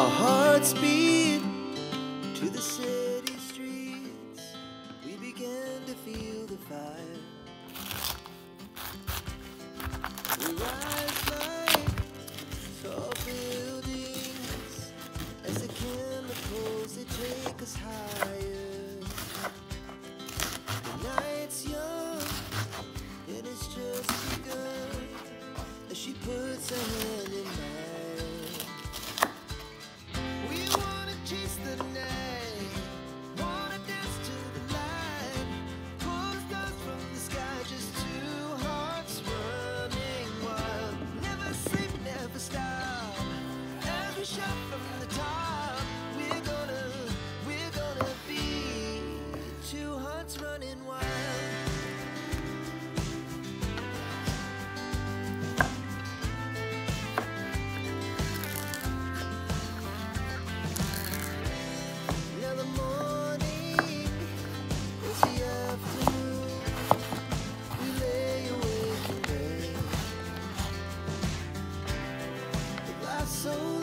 Our hearts beat to the city streets. We began to feel the fire. We rise like tall buildings as the chemicals they take us higher. The night's young and it's just begun as she puts her hand in mine. We wanna chase the night, wanna dance to the light, pull the stars from the sky, just two hearts running wild. Never sleep, never stop, as we shout from the top. We're gonna be two hearts running wild. Now the morning is the afternoon. We lay awake in bed. The glass so